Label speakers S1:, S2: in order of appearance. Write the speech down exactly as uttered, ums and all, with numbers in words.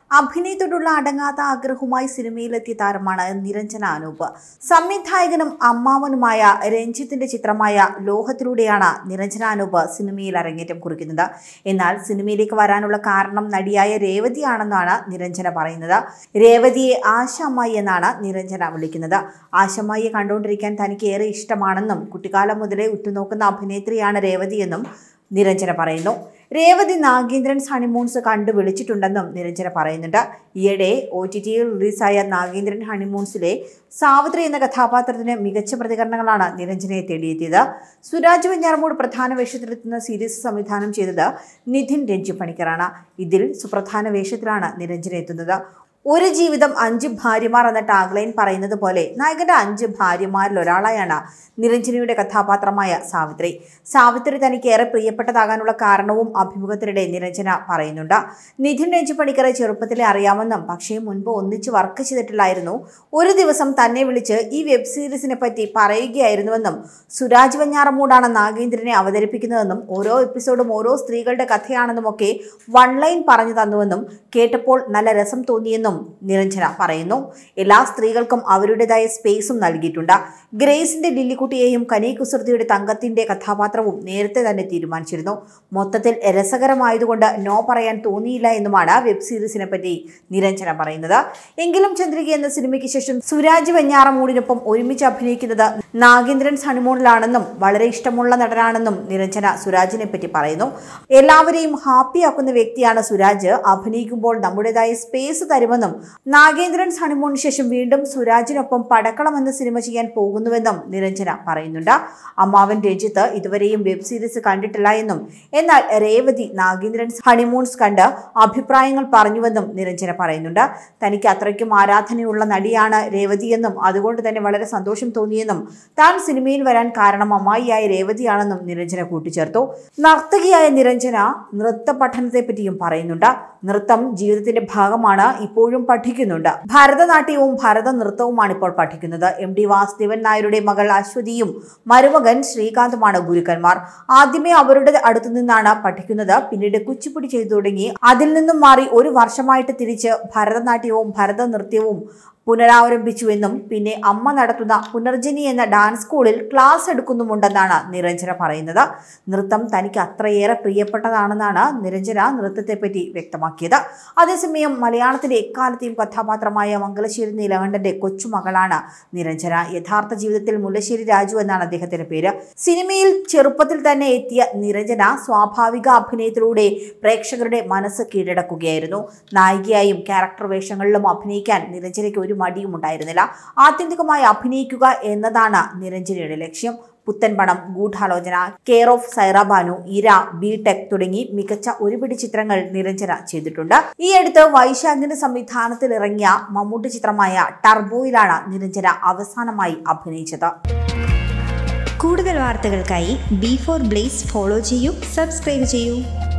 S1: അഭിനയത്തോടുള്ള അടങ്ങാത്ത ആഗ്രഹവുമായി സിനിമയിലെത്തിയ താരമാണ് നിരഞ്ജന അനൂപ്. സംവിധായകനും അമ്മാവനുമായ രഞ്ജിത്തിന്റെ ചിത്രമായ ലോഹത്തിലൂടെയാണ് നിരഞ്ജന അനൂപ് സിനിമയിൽ അരങ്ങേറ്റം കുറിക്കുന്നത്. എന്നാൽ സിനിമയിലേക്ക് വരാനുള്ള കാരണം നടിയായ രേവതിയാണെന്നാണ് നിരഞ്ജന പറയുന്നത്. രേവതിയെ ആശാമ്മായി എന്നാണ് നിരഞ്ജന വിളിക്കുന്നത്. ആശാമ്മായിയെ കണ്ടുകൊണ്ടിരിക്കാൻ തനിക്ക് ഏറെ ഇഷ്ടമാണെന്നും കുട്ടിക്കാലം മുതലേ ഉറ്റുനോക്കുന്ന അഭിനേത്രിയാണ് രേവതിയെന്നും നിരഞ്ജന പറയുന്നു. രേവതി നാഗേന്ദ്രൻസ് ഹണിമൂൺസ് കണ്ടു വിളിച്ചിട്ടുണ്ടെന്നും നിരഞ്ജന പറയുന്നുണ്ട്. ഈയിടെ ഒ ടി ടിയിൽ റിലീസായ നാഗേന്ദ്രൻ ഹണിമൂൺസിലെ സാവിത്രി എന്ന കഥാപാത്രത്തിന് മികച്ച പ്രതികരണങ്ങളാണ് നിരഞ്ജനയെ തേടിയെത്തിയത്. സുരാജ് വെഞ്ഞാറമൂട് പ്രധാന വേഷത്തിലെത്തുന്ന സീരീസ് സംവിധാനം ചെയ്തത് നിധിൻ രഞ്ജി പണിക്കറാണ്. ഇതിൽ സുപ്രധാന വേഷത്തിലാണ് നിരഞ്ജന എത്തുന്നത്. ഒരു ജീവിതം അഞ്ച് ഭാര്യമാർ എന്ന ടാഗ്ലൈൻ പറയുന്നത് പോലെ നായകന്റെ അഞ്ച് ഭാര്യമാരിൽ ഒരാളായാണ് നിരഞ്ജനയുടെ കഥാപാത്രമായ സാവിത്രി. സാവിത്രി തനിക്ക് ഏറെ പ്രിയപ്പെട്ടതാകാനുള്ള കാരണവും അഭിമുഖത്തിനിടെ നിരഞ്ജന പറയുന്നുണ്ട്. നിധിൻ രഞ്ജി പണിക്കറെ ചെറുപ്പത്തിലെ അറിയാമെന്നും പക്ഷേ മുൻപ് ഒന്നിച്ച് വർക്ക് ചെയ്തിട്ടില്ലായിരുന്നു. ഒരു ദിവസം തന്നെ വിളിച്ച് ഈ വെബ് സീരീസിനെ പറ്റി പറയുകയായിരുന്നുവെന്നും സുരാജ് വെഞ്ഞാറമൂടാണ് നാഗേന്ദ്രനെ അവതരിപ്പിക്കുന്നതെന്നും ഓരോ എപ്പിസോഡും ഓരോ സ്ത്രീകളുടെ കഥയാണെന്നുമൊക്കെ വൺ ലൈൻ പറഞ്ഞു തന്നുവെന്നും കേട്ടപ്പോൾ നല്ല രസം തോന്നിയെന്നും നിരഞ്ജന പറയുന്നു. എല്ലാ സ്ത്രീകൾക്കും അവരുടേതായ സ്പേസും നൽകിയിട്ടുണ്ട്. ഗ്രേസിന്റെ ലില്ലിക്കുട്ടിയെയും കനി കുസൃതിയുടെ തങ്കത്തിന്റെ കഥാപാത്രവും നേരത്തെ തന്നെ തീരുമാനിച്ചിരുന്നു. മൊത്തത്തിൽ രസകരമായതുകൊണ്ട് നോ പറയാൻ തോന്നിയില്ല എന്നുമാണ് വെബ് സീരീസിനെ പറ്റി നിരഞ്ജന പറയുന്നത്. എങ്കിലും ചന്ദ്രിക എന്ന സിനിമയ്ക്ക് ശേഷം സുരാജ് വെഞ്ഞാറമൂടിനൊപ്പം ഒരുമിച്ച് അഭിനയിക്കുന്നത് നാഗേന്ദ്രൻസ് ഹണിമൂണിലാണെന്നും വളരെ ഇഷ്ടമുള്ള നടനാണെന്നും നിരഞ്ജന സുരാജിനെ പറ്റി പറയുന്നു. എല്ലാവരെയും ഹാപ്പിയാക്കുന്ന വ്യക്തിയാണ് സുരാജ്. അഭിനയിക്കുമ്പോൾ നമ്മുടേതായ സ്പേസ് തരുമെന്നും നാഗേന്ദ്രൻസ് ഹണിമൂണിന് ശേഷം വീണ്ടും സുരാജിനൊപ്പം പടക്കളം എന്ന സിനിമ ചെയ്യാൻ പോകുന്നുവെന്നും നിരഞ്ജന പറയുന്നുണ്ട്. അമ്മാവൻ രഞ്ജിത്ത് ഇതുവരെയും വെബ് സീരീസ് കണ്ടിട്ടില്ല എന്നും എന്നാൽ രേവതി നാഗേന്ദ്രൻസ് ഹണിമൂൺസ് കണ്ട് അഭിപ്രായങ്ങൾ പറഞ്ഞുവെന്നും നിരഞ്ജന പറയുന്നുണ്ട്. തനിക്ക് അത്രയ്ക്കും ആരാധനയുള്ള നടിയാണ് രേവതിയെന്നും അതുകൊണ്ട് തന്നെ വളരെ സന്തോഷം തോന്നിയെന്നും താൻ സിനിമയിൽ വരാൻ കാരണം അമ്മായിയായ രേവതിയാണെന്നും നിരഞ്ജന കൂട്ടിച്ചേർത്തു. നർത്തകിയായ നിരഞ്ജന നൃത്ത പഠനത്തെ പറ്റിയും പറയുന്നുണ്ട്. നൃത്തം ജീവിതത്തിന്റെ ഭാഗമാണ്, ഇപ്പോഴും പഠിക്കുന്നുണ്ട്. ഭരതനാട്യവും ഭരത നൃത്തവുമാണ് ഇപ്പോൾ പഠിക്കുന്നത്. എം ഡി വാസുദേവൻ നായരുടെ മകൾ അശ്വതിയും മരുമകൻ ശ്രീകാന്തുമാണ് ഗുരുക്കന്മാർ. ആദ്യമേ അവരുടെ അടുത്തു നിന്നാണ് പഠിക്കുന്നത്. പിന്നീട് കുച്ചിപ്പുടി ചെയ്തു തുടങ്ങി. അതിൽ നിന്നും മാറി ഒരു വർഷമായിട്ട് തിരിച്ച് ഭരതനാട്യവും ഭരതനൃത്യവും പുനരാരംഭിച്ചുവെന്നും പിന്നെ അമ്മ നടത്തുന്ന പുനർജനി എന്ന ഡാൻസ് സ്കൂളിൽ ക്ലാസ് എടുക്കുന്നുമുണ്ടെന്നാണ് നിരഞ്ജന പറയുന്നത്. നൃത്തം തനിക്ക് അത്രയേറെ പ്രിയപ്പെട്ടതാണെന്നാണ് നിരഞ്ജന നൃത്തത്തെപ്പറ്റി വ്യക്തമാക്കിയത്. അതേസമയം മലയാളത്തിന്റെ എക്കാലത്തെയും കഥാപാത്രമായ മംഗലശ്ശേരി നീലകണ്ഠന്റെ കൊച്ചുമകളാണ് നിരഞ്ജന. യഥാർത്ഥ ജീവിതത്തിൽ മുല്ലശ്ശേരി രാജു എന്നാണ് അദ്ദേഹത്തിന്റെ പേര്. സിനിമയിൽ ചെറുപ്പത്തിൽ തന്നെ എത്തിയ നിരഞ്ജന സ്വാഭാവിക അഭിനയത്തിലൂടെ പ്രേക്ഷകരുടെ മനസ്സ് കീഴടക്കുകയായിരുന്നു. നായികയായും ക്യാരക്ടർ വേഷങ്ങളിലും അഭിനയിക്കാൻ നിരഞ്ജനയ്ക്ക് ഒരു മടിയും ഉണ്ടായിരുന്നില്ല. ആത്യന്തികമായി അഭിനയിക്കുക എന്നതാണ് നിരഞ്ജനയുടെ ലക്ഷ്യം. പുത്തൻപണം, ഗൂഢാലോചന, കെയർ ഓഫ് സൈറ ബാനു, ഇര, ബി ടെക് തുടങ്ങി മികച്ച ഒരുപിടി ചിത്രങ്ങൾ നിരഞ്ജന ചെയ്തിട്ടുണ്ട്. ഈ അടുത്ത് വൈശാഖിന്റെ സംവിധാനത്തിൽ ഇറങ്ങിയ മമ്മൂട്ടി ചിത്രമായ ടർബോയിലാണ് നിരഞ്ജന അവസാനമായി അഭിനയിച്ചത്.
S2: കൂടുതൽ വാർത്തകൾക്കായി ബി ഫോർ ബ്ലേസ് ഫോളോ ചെയ്യൂ, സബ്സ്ക്രൈബ് ചെയ്യൂ.